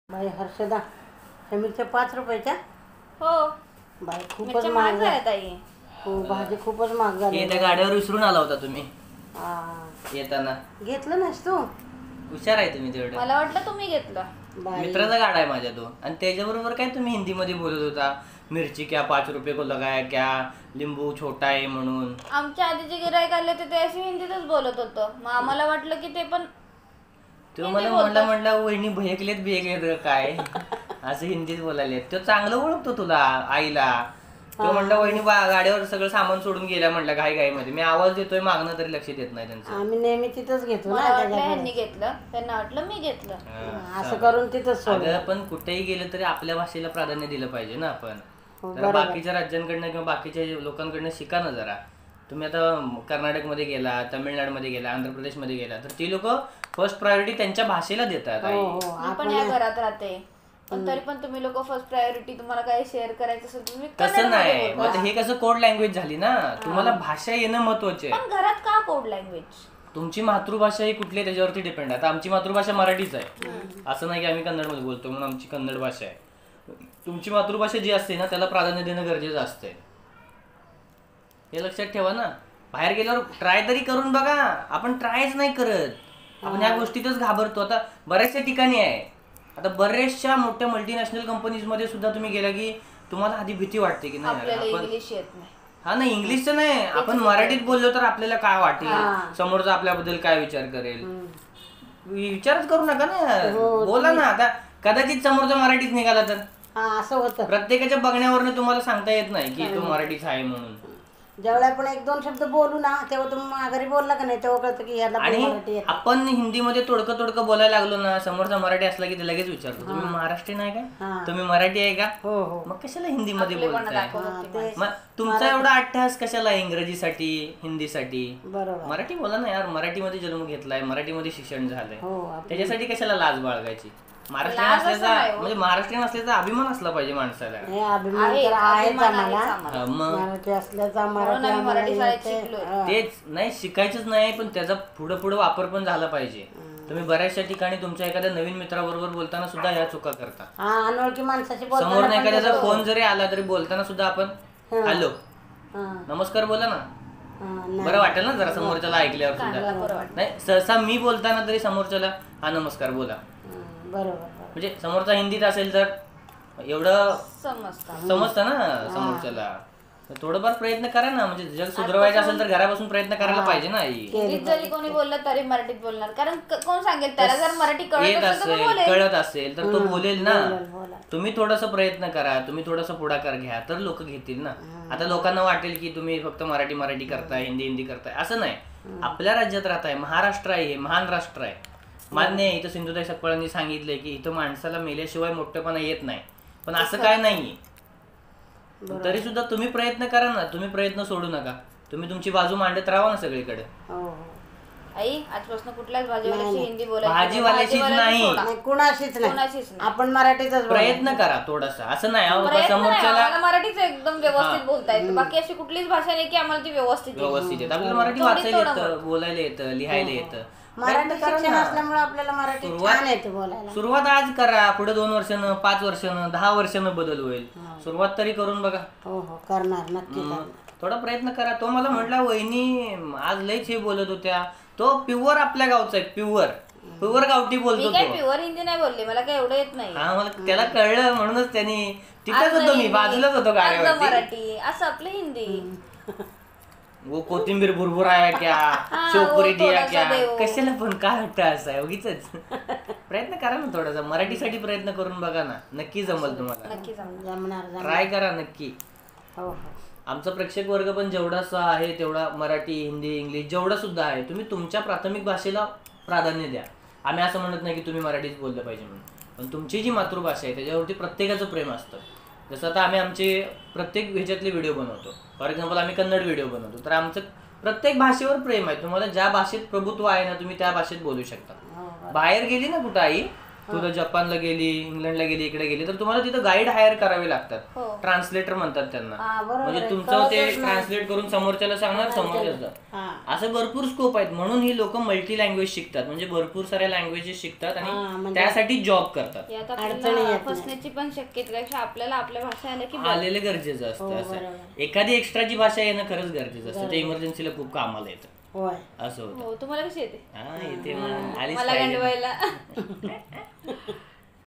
बाई हर्षदा, ह्या मिरच्या 5 रुपयाच्या? हो बाई खूपच मिरच्या महाग महाग झाली. झाल्या ताई. हो, भाजी खूपच महाग झाली. त्या गाड्यावर विसरून आला होता तुम्ही हा. येताना. घेतलं नाहीस तू? हुशार आहे तुम्ही तेवढं. मला वाटलं तुम्ही घेतलं. बाई मित्राचा गाडा आहे माझ्या तो. आणि त्याच्याबरोबर काय तुम्ही हिंदीमध्ये बोलत होता, मिरची क्या 5 रुपये को लगाया क्या, लिंबू छोटा आहे म्हणून. आमच्या आधीचे गिराईक आले ते अशी हिंदीतच बोलत होतं. मग आम्हाला वाटलं की ते पण तो मला म्हणला वहिनी भेकलेत काय असं हिंदीत बोलायले. तो चांगलं ओळखतो तुला आईला. तो म्हणला वहिनी गाडीवर सगळं सामान सोडून गेल्या म्हणलं घाई मध्ये. मी आवाज देतोय मागणं तरी लक्ष देत नाही त्यांचं. आम्ही नेहमी तिथंच घेतो मला ना वाटलं त्याच्याकडे. ह्यांनी घेतलं, त्यांना वाटलं मी घेतलं. असं करून तिथंच सोड. अगं पण कुठेही गेलं तरी आपल्या भाषेला प्राधान्य दिलं पाहिजे ना आपण. हो, जरा बाकीच्या राज्यांकडनं किंवा बाकीच्या लोकांकडनं शिका ना जरा. तुम्ही आता कर्नाटकमध्ये गेला, तामिळनाडूमध्ये गेला, आंध्र प्रदेशमध्ये गेला तर ती लोक फर्स्ट प्रायोरिटी त्यांच्या भाषेला देतात. हो हो. मी पण या घरात राहते, पण तरी पण तुम्ही लोक फर्स्ट प्रायोरिटी, तुम्हाला काही शेअर करायचं असेल तुम्ही तसं कन्नडमध्ये नाही. बोलता. मग हे कसं कोड लँग्वेज झाली ना. तुम्हाला भाषा येणं महत्वाचे. पण घरात का कोड लँग्वेज? तुमची मातृभाषा ही कुठली त्याच्यावरती डिपेंड आहे. आता आमची मातृभाषा मराठीच आहे, असं नाही की आम्ही कन्नडमध्ये बोलतो म्हणून आमची कन्नड भाषा आहे. तुमची मातृभाषा जी असते ना त्याला प्राधान्य देणं गरजेचं असते. हे लक्षात ठेवा ना. बाहेर गेल्यावर ट्राय तरी करून बघा. आपण ट्रायच नाही करत. आपण या गोष्टीतच घाबरतो. आता बऱ्याचशा ठिकाणी आहे. आता बऱ्याचशा मोठ्या मल्टीनॅशनल कंपनीज मध्ये सुद्धा तुम्ही गेला की तुम्हाला आधी भीती वाटते की नाही आपल्याला आपण. इंग्लिश येत नाही. हा ना, इंग्लिशचं नाही, आपण मराठीत बोललो तर आपल्याला काय वाटेल, समोरचा आपल्याबद्दल काय विचार करेल. विचारच करू नका ना, बोला ना. आता कदाचित समोरचा मराठीत निघाला तर हा, असं होतं. प्रत्येकाच्या बघण्यावरनं तुम्हाला सांगता येत नाही की तो मराठीच आहे म्हणून. ज्यावेळेला आपण 1-2 शब्द बोलू ना तेव्हा तुम्ही माघारी बोलला का नाही तेव्हा कळतं की ह्याला पण आणि मराठी येतं. आपण हिंदीमध्ये तोडकं बोलायला लागलो ना, समोरचा मराठी असला की ते लगेच विचारतो तुम्ही महाराष्ट्रीयन आहे का, तुम्ही मराठी आहे का. हो हो. मग कशाला हिंदीमध्ये बोलताय. ते मग तुमचा एवढा अट्टहास कशाला इंग्रजीसाठी हिंदीसाठी. बरोबर. मराठी बोला ना यार. मराठीमध्ये जन्म घेतलाय, मराठीमध्ये शिक्षण झालंय, हो. त्याच्यासाठी कशाला लाज बाळगायची. महाराष्ट्रीयन असल्याचा म्हणजे महाराष्ट्रीयन असल्याचा अभिमान असला पाहिजे माणसाला. हे अभिमान तर आहेच आम्हाला. मग मराठी असल्याचा म्हणून आम्ही मराठी मराठी शाळेत येते. शिकलोय. तेच नाही, शिकायचंच नाही पण त्याचा पुढे वापर पण झाला पाहिजे. तुम्ही बऱ्याचशा ठिकाणी तुमच्या एखाद्या नवीन मित्राबरोबर बोलताना सुद्धा ह्या चुका करता. हा, अनोळखी माणसाशी समोर बोलताना एखाद्याचा फोन जरी आला तरी बोलताना सुद्धा आपण हॅलो हा, नमस्कार बोला ना. हा, नाही. बरं वाटेल ना जरा समोरच्याला ऐकल्यावर सुद्धा. बरं वाटतं. नाही, सहसा मी बोलताना तरी समोरच्याला हा नमस्कार बोला. बरोबर. म्हणजे समोरचा हिंदीत असेल तर एवढं समजतं ना समोरच्याला. थोडंफार प्रयत्न करा ना. म्हणजे जग सुधारवायचं असेल तर घरापासून प्रयत्न करायला पाहिजे ना आई. हिंदीत जरी कोणी बोललं तरी मराठीत बोलणार, कारण कोण सांगेल त्याला जर मराठी येत असेल कळत असेल तर तो बोलेल ना. बोला. तुम्ही थोडस प्रयत्न करा, तुम्ही थोडस पुढाकार घ्या तर लोक घेतील ना. आता लोकांना वाटेल की तुम्ही फक्त मराठी करताय, हिंदी करताय. असं नाही. आपल्या राज्यात राहताय, महाराष्ट्र आहे, हे महान राष्ट्र आहे. मान्य आहे. इथं सिंधुताई सपकाळांनी सांगितलंय की इथं माणसाला मेल्याशिवाय मोठेपणा येत नाही. पण असं काय नाही. तरी सुद्धा तुम्ही प्रयत्न करा ना. तुम्ही प्रयत्न सोडू नका. तुम्ही तुमची बाजू मांडत राहा ना सगळीकडे. हो हो. आई आजपासून कुठल्याच भाजीवाल्याशी हिंदी बोलायची भाजीवाल्याशीच नाही. नाही, कुणाशीच नाही. कोणाशीच नाही. आपण मराठीतच बोलायचं. प्रयत्न करा थोडासा. असं नाही अहो, प्रयत्न नाही, समोरच्याला आम्हाला मराठीच एकदम व्यवस्थित बोलता येतं. बाकी अशी कुठलीच भाषा नाही की आम्हाला ती व्यवस्थित येते. व्यवस्थित येतं. आपल्याला मराठी वाचायला येतं, बोलायला येतं, लिहायला येतं. मराठी शिक्षण असल्यामुळे आपल्याला मराठी छान येते बोलायला. सुरुवात आज करा. पुढे 2 वर्षानं, 5 वर्षानं, 10 वर्षानं बदल होईल. सुरुवात तरी करून बघा. हो हो, करणार नक्की करणार. थोडा प्रयत्न करा. तो मला म्हटला वहिनी आज लयच हे बोलत होत्या. तो प्युअर आपल्या गावचा आहे. प्युअर गावठी बोलतो मी काय तो. प्युअर हिंदी नाही बोलली, मला काय एवढं येत नाही. हा, मला त्याला कळलं म्हणूनच त्यांनी तिथेच होतो मी, बाजूलाच होतो अर्ध गाड्यावरती. मराठी असं आपलं हिंदी. वो कोथिंबीर भुरभुर आहे क्या, शेवपुरी दिया क्या, कशाला पण काय वाटतं असं आहे उगीच. प्रयत्न करा ना थोडासा. मराठीसाठी प्रयत्न करून बघा ना, नक्की जमल तुम्हाला. नक्की सांग. जमणार. ट्राय करा नक्की. हो हो. आमचा प्रेक्षक वर्ग पण जेवढासा आहे तेवढा मराठी, हिंदी, इंग्लिश जेवढा सुद्धा आहे, तुम्ही तुमच्या प्राथमिक भाषेला प्राधान्य द्या. आम्ही असं म्हणत नाही की तुम्ही मराठीच बोललं पाहिजे म्हणून. पण तुमची जी मातृभाषा आहे त्याच्यावरती प्रत्येकाचं प्रेम असतं. जसं आता आम्ही आमचे प्रत्येक ह्याच्यातले व्हिडिओ बनवतो. फॉर एक्झाम्पल आम्ही कन्नड व्हिडिओ बनवतो, तर आमचं प्रत्येक भाषेवर प्रेम आहे. तुम्हाला ज्या भाषेत प्रभुत्व आहे ना तुम्ही त्या भाषेत बोलू शकता. बाहेर गेली ना कुठं आई तू जर जपानला गेली, इंग्लंडला गेली, इकडे गेली तर तुम्हाला तिथं गाईड हायर करावे लागतात. हो. ट्रान्सलेटर म्हणतात त्यांना. हा, बरोबर म्हणजे आहे. तुमचं ते कळतच नाही. ट्रान्सलेट करून समोरच्याला सांगणार, समोरच्याला. हा. असं भरपूर स्कोप आहेत. म्हणून ही लोक मल्टी लँग्वेज शिकतात, म्हणजे भरपूर साऱ्या लँग्वेजेस शिकतात हा, आणि म्हणजे त्यासाठी जॉब करतात. यात अडचणी आपल्याला येत नाही. फसण्याची पण शक्यता आहे. आपल्याला आपल्या भाषा आल्या की बस. आलेलं गरजेचं असतं. हो, असं बरोबर. एखादी एक्स्ट्राची भाषा येणं खरंच गरजेचं असतं. ते इमर्जन्सीला खूप कामाला येतं. होय. असं होतं. हो, तुम्हाला कशी येते? हा, येते मग. आलीच मला पाहिजे. गंडवायला